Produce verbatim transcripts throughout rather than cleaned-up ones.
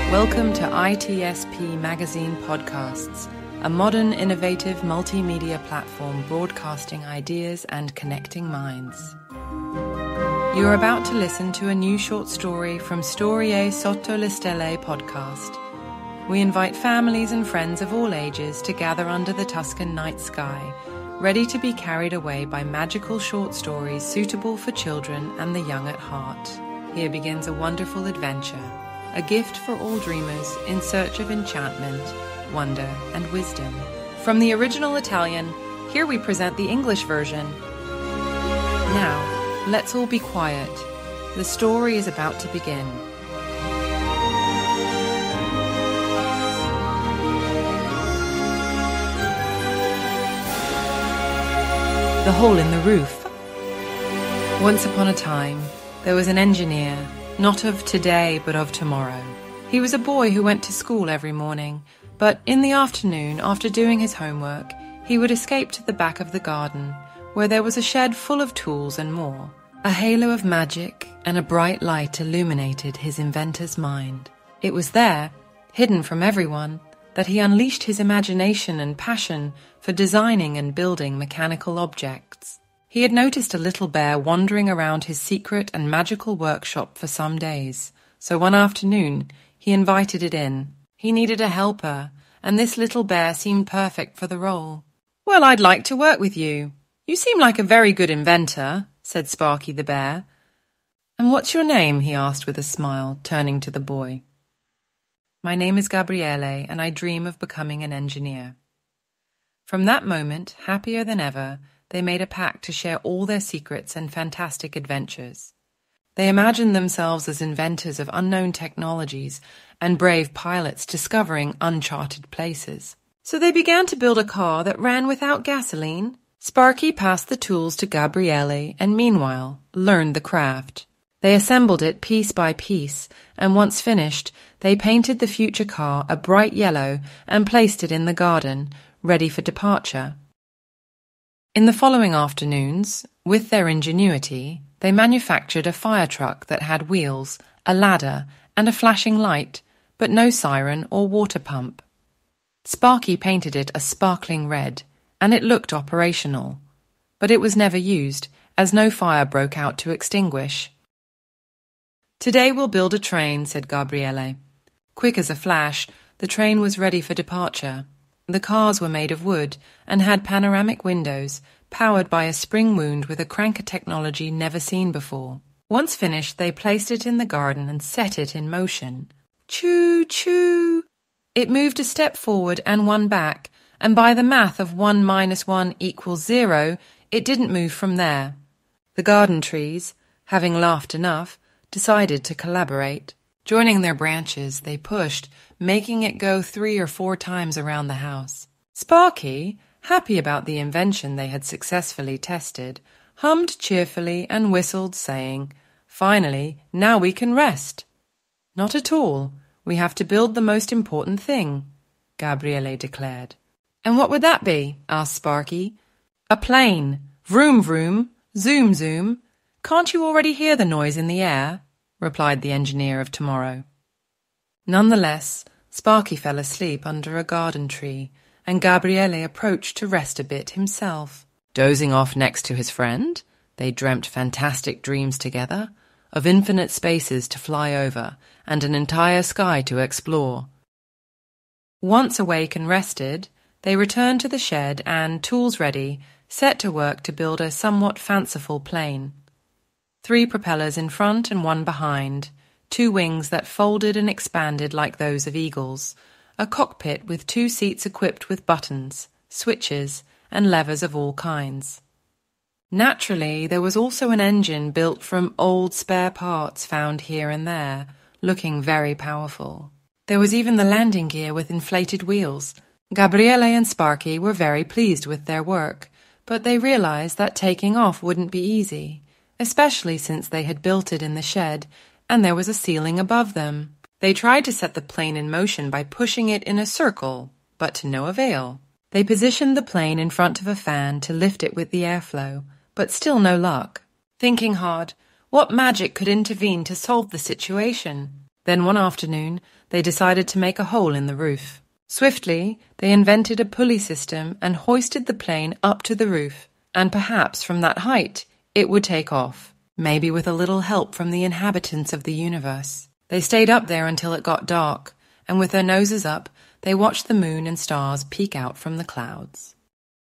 Welcome to I T S P Magazine Podcasts, a modern, innovative multimedia platform broadcasting ideas and connecting minds. You're about to listen to a new short story from Storie Sotto le Stelle podcast. We invite families and friends of all ages to gather under the Tuscan night sky, ready to be carried away by magical short stories suitable for children and the young at heart. Here begins a wonderful adventure, a gift for all dreamers in search of enchantment, wonder, and wisdom. From the original Italian, here we present the English version. Now, let's all be quiet. The story is about to begin. The Hole in the Roof. Once upon a time, there was an engineer, not of today but of tomorrow. He was a boy who went to school every morning, but in the afternoon, after doing his homework, he would escape to the back of the garden, where there was a shed full of tools and more. A halo of magic and a bright light illuminated his inventor's mind. It was there, hidden from everyone, that he unleashed his imagination and passion for designing and building mechanical objects. He had noticed a little bear wandering around his secret and magical workshop for some days, so one afternoon he invited it in. He needed a helper, and this little bear seemed perfect for the role. "Well, I'd like to work with you. You seem like a very good inventor," said Sparky the bear. "And what's your name?" he asked with a smile, turning to the boy. "My name is Gabriele, and I dream of becoming an engineer." From that moment, happier than ever, they made a pact to share all their secrets and fantastic adventures. They imagined themselves as inventors of unknown technologies and brave pilots discovering uncharted places. So they began to build a car that ran without gasoline. Sparky passed the tools to Gabriele and meanwhile learned the craft. They assembled it piece by piece, and once finished, they painted the future car a bright yellow and placed it in the garden, ready for departure. In the following afternoons, with their ingenuity, they manufactured a fire truck that had wheels, a ladder, and a flashing light, but no siren or water pump. Sparky painted it a sparkling red, and it looked operational, but it was never used, as no fire broke out to extinguish. "Today we'll build a train," said Gabriele. Quick as a flash, the train was ready for departure. The cars were made of wood and had panoramic windows, powered by a spring wound with a cranker technology never seen before. Once finished, they placed it in the garden and set it in motion. Choo-choo! It moved a step forward and one back, and by the math of one minus one equals zero, it didn't move from there. The garden trees, having laughed enough, decided to collaborate. Joining their branches, they pushed, making it go three or four times around the house. Sparky, happy about the invention they had successfully tested, hummed cheerfully and whistled, saying, "Finally, now we can rest." "Not at all. We have to build the most important thing," Gabriele declared. "And what would that be?" asked Sparky. "A plane. Vroom vroom, zoom zoom. Can't you already hear the noise in the air?" replied the engineer of tomorrow. Nonetheless, Sparky fell asleep under a garden tree, and Gabriele approached to rest a bit himself. Dozing off next to his friend, they dreamt fantastic dreams together, of infinite spaces to fly over and an entire sky to explore. Once awake and rested, they returned to the shed and, tools ready, set to work to build a somewhat fanciful plane. Three propellers in front and one behind, two wings that folded and expanded like those of eagles, a cockpit with two seats equipped with buttons, switches, and levers of all kinds. Naturally, there was also an engine built from old spare parts found here and there, looking very powerful. There was even the landing gear with inflated wheels. Gabriele and Sparky were very pleased with their work, but they realized that taking off wouldn't be easy, especially since they had built it in the shed and there was a ceiling above them. They tried to set the plane in motion by pushing it in a circle, but to no avail. They positioned the plane in front of a fan to lift it with the airflow, but still no luck. Thinking hard, what magic could intervene to solve the situation? Then one afternoon, they decided to make a hole in the roof. Swiftly, they invented a pulley system and hoisted the plane up to the roof, and perhaps from that height it would take off, maybe with a little help from the inhabitants of the universe. They stayed up there until it got dark, and with their noses up, they watched the moon and stars peek out from the clouds.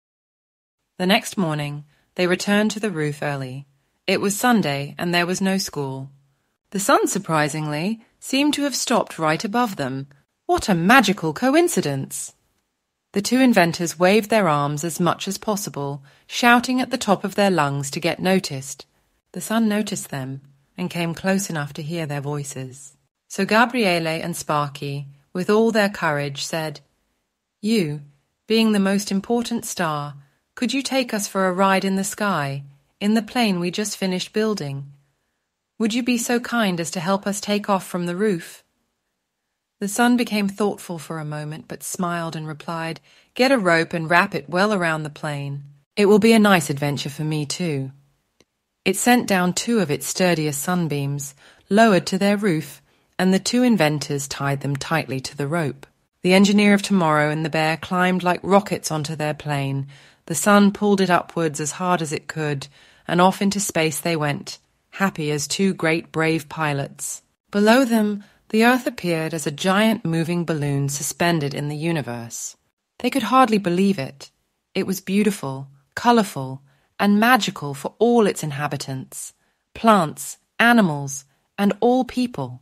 The next morning, they returned to the roof early. It was Sunday, and there was no school. The sun, surprisingly, seemed to have stopped right above them. What a magical coincidence! The two inventors waved their arms as much as possible, shouting at the top of their lungs to get noticed. The sun noticed them and came close enough to hear their voices. So Gabriele and Sparky, with all their courage, said, "You, being the most important star, could you take us for a ride in the sky, in the plane we just finished building? Would you be so kind as to help us take off from the roof?" The sun became thoughtful for a moment, but smiled and replied, "Get a rope and wrap it well around the plane. It will be a nice adventure for me too." It sent down two of its sturdiest sunbeams, lowered to their roof, and the two inventors tied them tightly to the rope. The engineer of tomorrow and the bear climbed like rockets onto their plane. The sun pulled it upwards as hard as it could, and off into space they went, happy as two great brave pilots. Below them, the Earth appeared as a giant moving balloon suspended in the universe. They could hardly believe it. It was beautiful, colourful, and magical for all its inhabitants, plants, animals, and all people.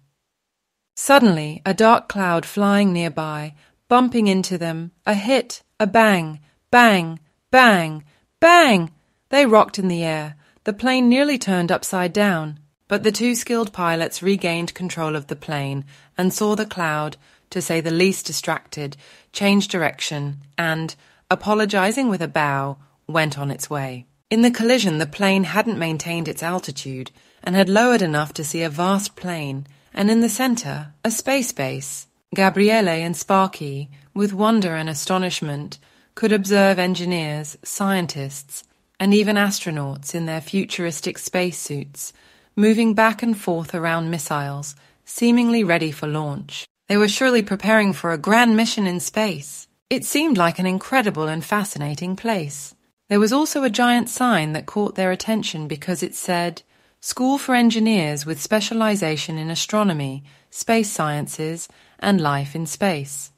Suddenly, a dark cloud flying nearby, bumping into them, a hit, a bang, bang, bang, bang! They rocked in the air. The plane nearly turned upside down. But the two skilled pilots regained control of the plane and saw the cloud, to say the least distracted, change direction and, apologizing with a bow, went on its way. In the collision, the plane hadn't maintained its altitude and had lowered enough to see a vast plain, and in the center, a space base. Gabriele and Sparky, with wonder and astonishment, could observe engineers, scientists, and even astronauts in their futuristic spacesuits, moving back and forth around missiles, seemingly ready for launch. They were surely preparing for a grand mission in space. It seemed like an incredible and fascinating place. There was also a giant sign that caught their attention because it said, "School for Engineers with Specialization in Astronomy, Space Sciences, and Life in Space."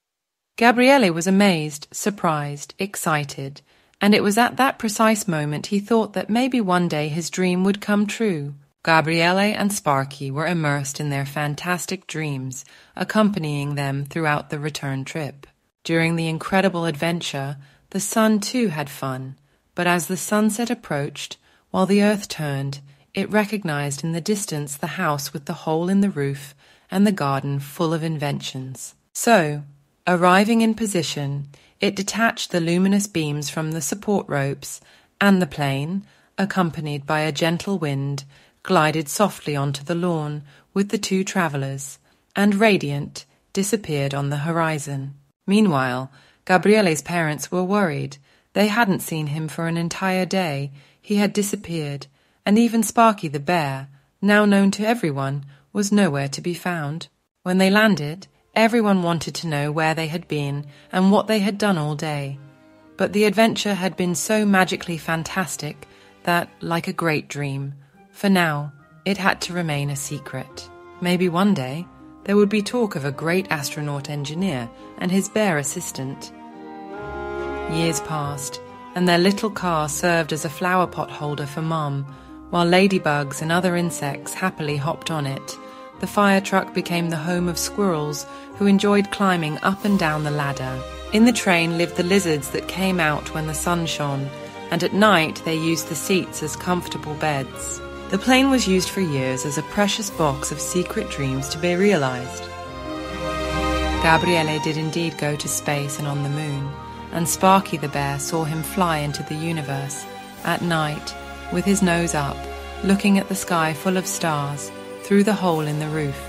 Gabriele was amazed, surprised, excited, and it was at that precise moment he thought that maybe one day his dream would come true. Gabriele and Sparky were immersed in their fantastic dreams, accompanying them throughout the return trip. During the incredible adventure, the sun too had fun, but as the sunset approached, while the earth turned, it recognized in the distance the house with the hole in the roof and the garden full of inventions. So, arriving in position, it detached the luminous beams from the support ropes, and the plane, accompanied by a gentle wind, glided softly onto the lawn with the two travellers, and, radiant, disappeared on the horizon. Meanwhile, Gabriele's parents were worried. They hadn't seen him for an entire day. He had disappeared, and even Sparky the bear, now known to everyone, was nowhere to be found. When they landed, everyone wanted to know where they had been and what they had done all day. But the adventure had been so magically fantastic that, like a great dream, for now, it had to remain a secret. Maybe one day, there would be talk of a great astronaut engineer and his bear assistant. Years passed, and their little car served as a flower pot holder for Mum, while ladybugs and other insects happily hopped on it. The fire truck became the home of squirrels who enjoyed climbing up and down the ladder. In the train lived the lizards that came out when the sun shone, and at night they used the seats as comfortable beds. The plane was used for years as a precious box of secret dreams to be realized. Gabriele did indeed go to space and on the moon, and Sparky the bear saw him fly into the universe, at night, with his nose up, looking at the sky full of stars, through the hole in the roof.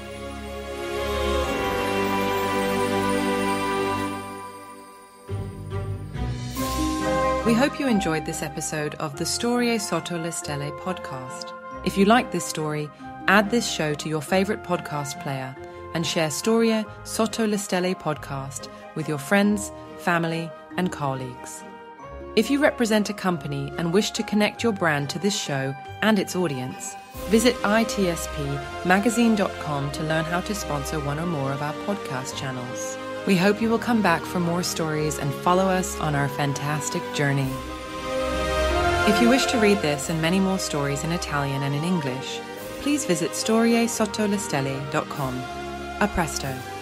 We hope you enjoyed this episode of the Storie Sotto le Stelle podcast. If you like this story, Add this show to your favorite podcast player and share Storie Sotto le Stelle podcast with your friends, family, and colleagues. If you represent a company and wish to connect your brand to this show and its audience, visit I T S P magazine dot com to learn how to sponsor one or more of our podcast channels. We hope you will come back for more stories and follow us on our fantastic journey. If you wish to read this and many more stories in Italian and in English, please visit storie sotto le stelle dot com. A presto.